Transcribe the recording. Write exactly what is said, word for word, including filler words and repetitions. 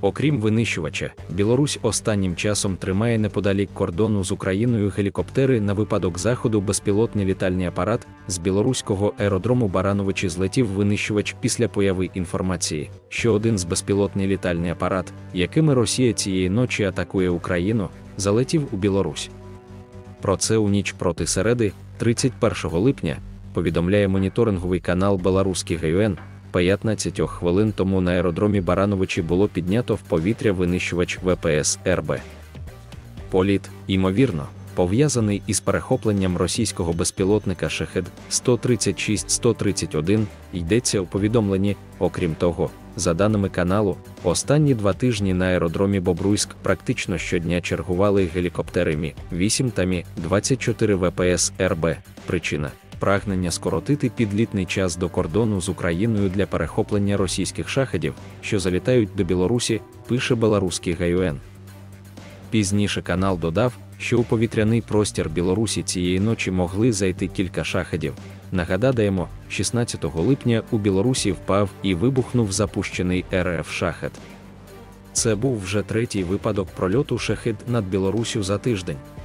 Окрім винищувача, Білорусь останнім часом тримає неподалік кордону з Україною гелікоптери на випадок заходу. Безпілотний літальний апарат з білоруського аеродрому Барановичі злетів винищувач після появи інформації, що один з безпілотний літальний апарат, якими Росія цієї ночі атакує Україну, залетів у Білорусь. Про це у ніч проти середи, тридцять першого липня, повідомляє моніторинговий канал Беларуський ГЮН. п'ятнадцять хвилин тому на аеродромі Барановичі було піднято в повітря винищувач ВПС РБ. Політ, ймовірно, пов'язаний із перехопленням російського безпілотника Шахед сто тридцять шість сто тридцять один, йдеться у повідомленні. Окрім того, за даними каналу, останні два тижні на аеродромі Бобруйськ практично щодня чергували гелікоптери Мі вісім та Мі двадцять чотири ВПС РБ. Причина – прагнення скоротити підлітний час до кордону з Україною для перехоплення російських шахедів, що залітають до Білорусі, пише Беларуський ГЮН. Пізніше канал додав, що у повітряний простір Білорусі цієї ночі могли зайти кілька шахедів. Нагадаємо, шістнадцятого липня у Білорусі впав і вибухнув запущений РФ шахед. Це був вже третій випадок прольоту шахед над Білоруссю за тиждень.